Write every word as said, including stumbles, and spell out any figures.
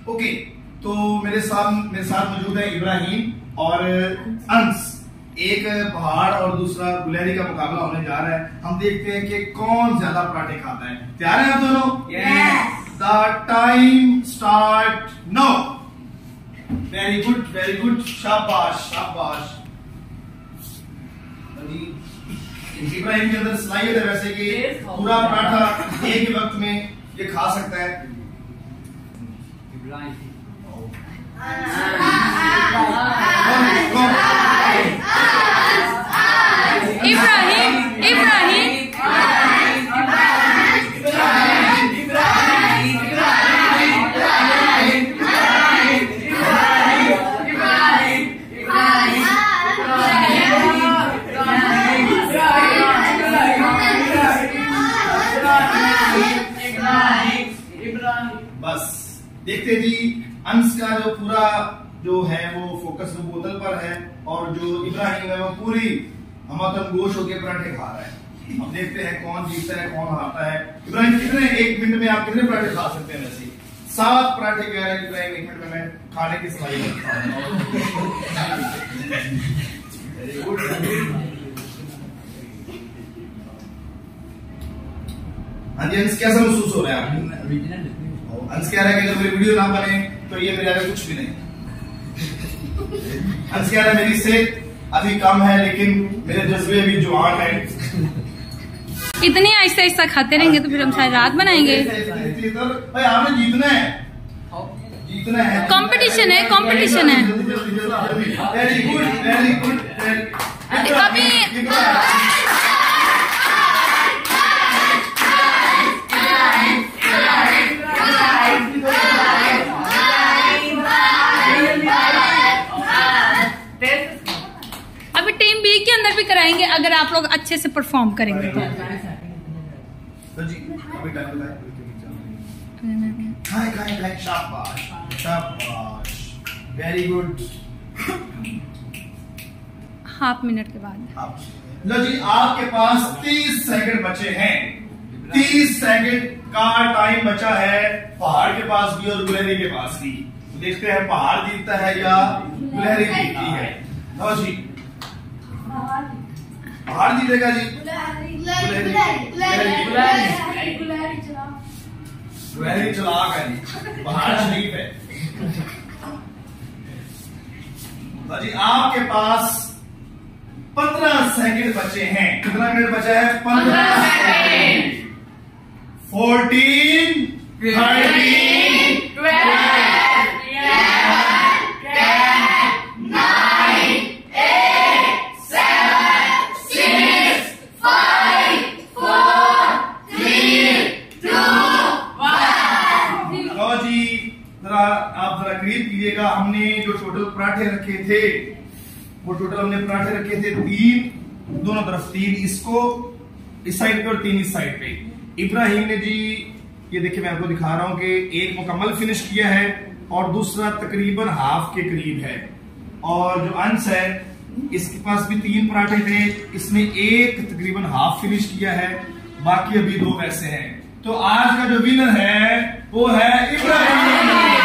Okay, तो मेरे साथ मेरे साथ मौजूद है इब्राहिम और अंस। एक पहाड़ और दूसरा गुलहरी का मुकाबला होने जा रहा है। हम देखते हैं कि कौन ज्यादा पराठे खाता है। तैयार हैं आप दोनों? Yes. The time start now. Very good, very good, शाबाश शाबाश। इब्राहिम के अंदर सलाहियत है वैसे कि पूरा पराठा एक ही वक्त में ये खा सकता है। इब्राहिम इब्राहिम बस देखते जी, अंश का जो पूरा जो है वो फोकस वो बोतल पर है और जो इब्राहिम है वो पूरी हमतन गोश होकर पराठे खा रहा है। अब देखते हैं कौन जीतता है कौन हारता है। इब्राहिम कितने एक मिनट में आप कितने पराठे खा सकते हैं? वैसे सात पराठे कह रहे हैं इब्राहिम, एक मिनट में मैं खाने की सलाहियत रखता हूं। Very good. हाँ जी अंश, कैसा महसूस हो रहा है आपको? अंश कह रहा है कि अगर मेरी वीडियो ना बने तो ये मेरे आगे कुछ भी नहीं। अंश कह रहा है मेरी सेहत अभी कम है लेकिन मेरे जज्बे अभी जवान है। इतनी आहिस्ता आहिस्ता खाते रहेंगे तो फिर हम शायद रात बनाएंगे। भाई आपने जीतना है, जीतना है। कंपटीशन है, कंपटीशन है। Very good, very good. अभी अभी टीम बी के अंदर भी कराएंगे अगर आप लोग अच्छे से परफॉर्म करेंगे तो। जी अभी टाइम खाए खाए खाए। शाबाश शाबाश, वेरी गुड। हाफ मिनट के बाद लो जी, आपके पास तीस सेकंड बचे हैं। तीस सेकंड का टाइम बचा है पहाड़ के पास भी और गुलहरी के पास भी। देखते हैं पहाड़ जीतता है या गुलहरी जीतती है। लो जी, पहाड़ जीतेगा जी। गुलहरी चलाक है जी, पहाड़ शरीफ है। लो जी, आपके पास पंद्रह सेकंड बचे हैं। कितना मिनट बचा है? पंद्रह सेकंड। फोर्टीन, थर्टीन, ट्वेल्व, आप जरा करीब कीजिएगा। हमने जो टोटल पराठे रखे थे वो टोटल हमने पराठे रखे थे तीन, दोनों तरफ तीन, इसको इस साइड पे और तीन इस साइड पे। इब्राहिम ने जी ये देखिए मैं आपको दिखा रहा हूं कि एक मुकम्मल फिनिश किया है और दूसरा तकरीबन हाफ के करीब है। और जो अंश है इसके पास भी तीन पराठे थे, इसने एक तकरीबन हाफ फिनिश किया है, बाकी अभी दो वैसे हैं। तो आज का जो विनर है वो है इब्राहिम।